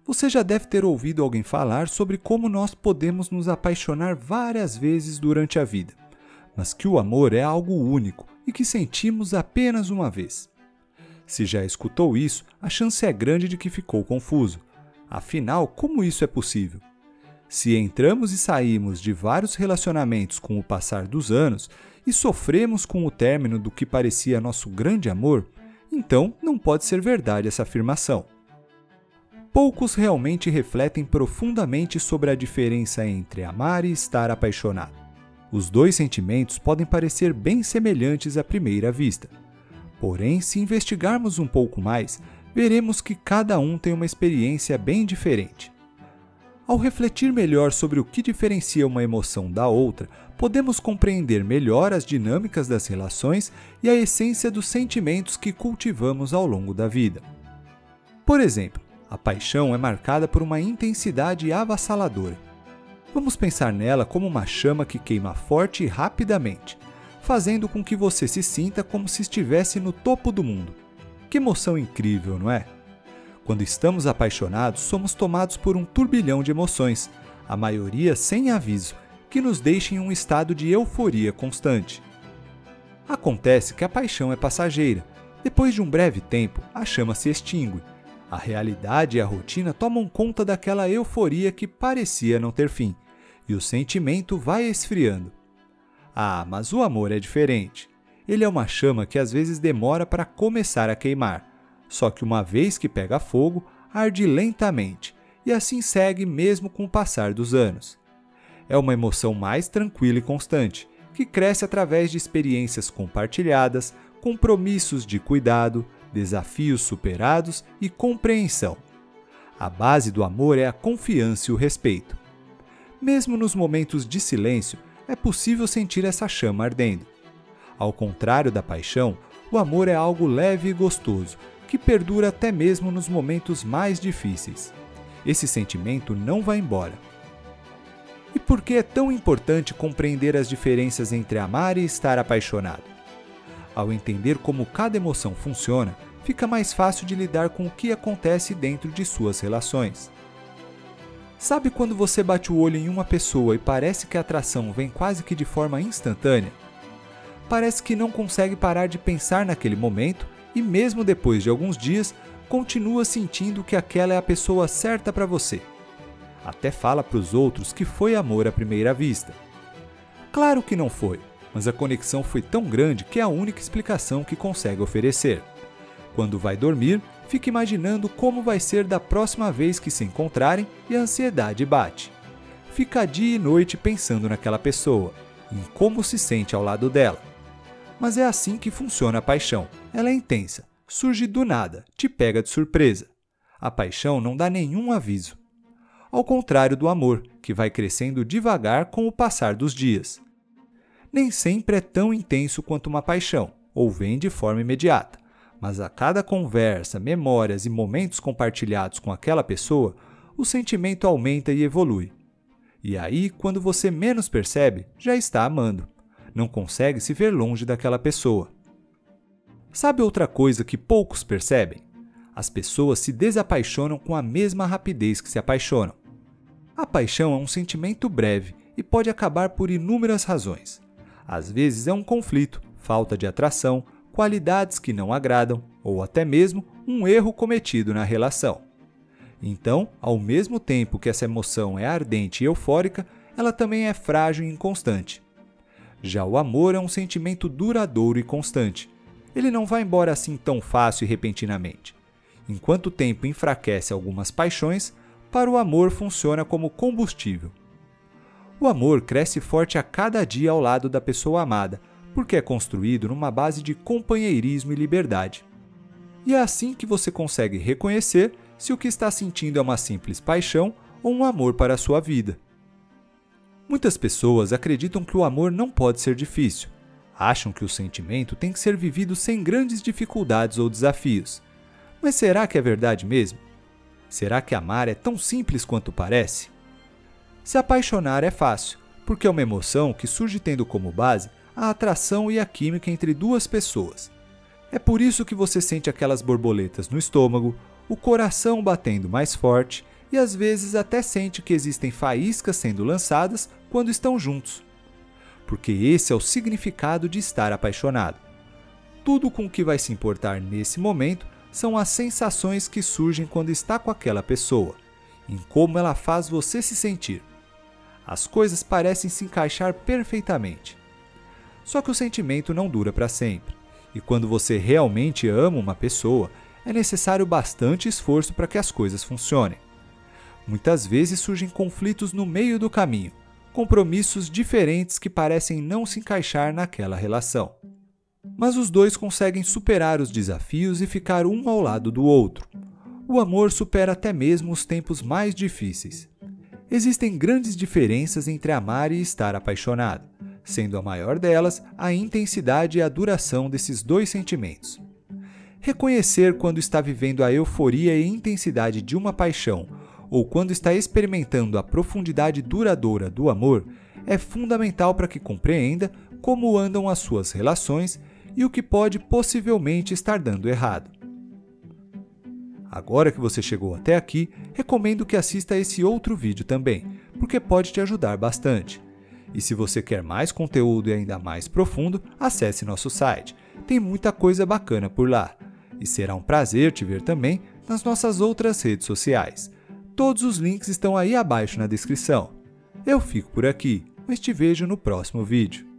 Você já deve ter ouvido alguém falar sobre como nós podemos nos apaixonar várias vezes durante a vida, mas que o amor é algo único e que sentimos apenas uma vez. Se já escutou isso, a chance é grande de que ficou confuso. Afinal, como isso é possível? Se entramos e saímos de vários relacionamentos com o passar dos anos e sofremos com o término do que parecia nosso grande amor, então não pode ser verdade essa afirmação. Poucos realmente refletem profundamente sobre a diferença entre amar e estar apaixonado. Os dois sentimentos podem parecer bem semelhantes à primeira vista. Porém, se investigarmos um pouco mais, veremos que cada um tem uma experiência bem diferente. Ao refletir melhor sobre o que diferencia uma emoção da outra, podemos compreender melhor as dinâmicas das relações e a essência dos sentimentos que cultivamos ao longo da vida. Por exemplo, a paixão é marcada por uma intensidade avassaladora. Vamos pensar nela como uma chama que queima forte e rapidamente, fazendo com que você se sinta como se estivesse no topo do mundo. Que emoção incrível, não é? Quando estamos apaixonados, somos tomados por um turbilhão de emoções, a maioria sem aviso, que nos deixam em um estado de euforia constante. Acontece que a paixão é passageira. Depois de um breve tempo, a chama se extingue. A realidade e a rotina tomam conta daquela euforia que parecia não ter fim, e o sentimento vai esfriando. Ah, mas o amor é diferente. Ele é uma chama que às vezes demora para começar a queimar, só que uma vez que pega fogo, arde lentamente, e assim segue mesmo com o passar dos anos. É uma emoção mais tranquila e constante, que cresce através de experiências compartilhadas, compromissos de cuidado, desafios superados e compreensão. A base do amor é a confiança e o respeito. Mesmo nos momentos de silêncio, é possível sentir essa chama ardendo. Ao contrário da paixão, o amor é algo leve e gostoso, que perdura até mesmo nos momentos mais difíceis. Esse sentimento não vai embora. E por que é tão importante compreender as diferenças entre amar e estar apaixonado? Ao entender como cada emoção funciona, fica mais fácil de lidar com o que acontece dentro de suas relações. Sabe quando você bate o olho em uma pessoa e parece que a atração vem quase que de forma instantânea? Parece que não consegue parar de pensar naquele momento e mesmo depois de alguns dias, continua sentindo que aquela é a pessoa certa para você. Até fala para os outros que foi amor à primeira vista. Claro que não foi, mas a conexão foi tão grande que é a única explicação que consegue oferecer. Quando vai dormir, fica imaginando como vai ser da próxima vez que se encontrarem e a ansiedade bate. Fica dia e noite pensando naquela pessoa, em como se sente ao lado dela. Mas é assim que funciona a paixão. Ela é intensa, surge do nada, te pega de surpresa. A paixão não dá nenhum aviso. Ao contrário do amor, que vai crescendo devagar com o passar dos dias. Nem sempre é tão intenso quanto uma paixão, ou vem de forma imediata. Mas a cada conversa, memórias e momentos compartilhados com aquela pessoa, o sentimento aumenta e evolui. E aí, quando você menos percebe, já está amando. Não consegue se ver longe daquela pessoa. Sabe outra coisa que poucos percebem? As pessoas se desapaixonam com a mesma rapidez que se apaixonam. A paixão é um sentimento breve e pode acabar por inúmeras razões. Às vezes é um conflito, falta de atração, qualidades que não agradam ou até mesmo um erro cometido na relação. Então, ao mesmo tempo que essa emoção é ardente e eufórica, ela também é frágil e inconstante. Já o amor é um sentimento duradouro e constante. Ele não vai embora assim tão fácil e repentinamente. Enquanto o tempo enfraquece algumas paixões, para o amor funciona como combustível. O amor cresce forte a cada dia ao lado da pessoa amada, porque é construído numa base de companheirismo e liberdade. E é assim que você consegue reconhecer se o que está sentindo é uma simples paixão ou um amor para a sua vida. Muitas pessoas acreditam que o amor não pode ser difícil. Acham que o sentimento tem que ser vivido sem grandes dificuldades ou desafios. Mas será que é verdade mesmo? Será que amar é tão simples quanto parece? Se apaixonar é fácil, porque é uma emoção que surge tendo como base a atração e a química entre duas pessoas. É por isso que você sente aquelas borboletas no estômago, o coração batendo mais forte e às vezes até sente que existem faíscas sendo lançadas quando estão juntos. Porque esse é o significado de estar apaixonado. Tudo com o que vai se importar nesse momento são as sensações que surgem quando está com aquela pessoa, em como ela faz você se sentir. As coisas parecem se encaixar perfeitamente. Só que o sentimento não dura para sempre, e quando você realmente ama uma pessoa, é necessário bastante esforço para que as coisas funcionem. Muitas vezes surgem conflitos no meio do caminho, compromissos diferentes que parecem não se encaixar naquela relação. Mas os dois conseguem superar os desafios e ficar um ao lado do outro. O amor supera até mesmo os tempos mais difíceis. Existem grandes diferenças entre amar e estar apaixonado, sendo a maior delas a intensidade e a duração desses dois sentimentos. Reconhecer quando está vivendo a euforia e intensidade de uma paixão ou quando está experimentando a profundidade duradoura do amor é fundamental para que compreenda como andam as suas relações e o que pode possivelmente estar dando errado. Agora que você chegou até aqui, recomendo que assista a esse outro vídeo também, porque pode te ajudar bastante. E se você quer mais conteúdo e ainda mais profundo, acesse nosso site. Tem muita coisa bacana por lá. E será um prazer te ver também nas nossas outras redes sociais. Todos os links estão aí abaixo na descrição. Eu fico por aqui, mas te vejo no próximo vídeo.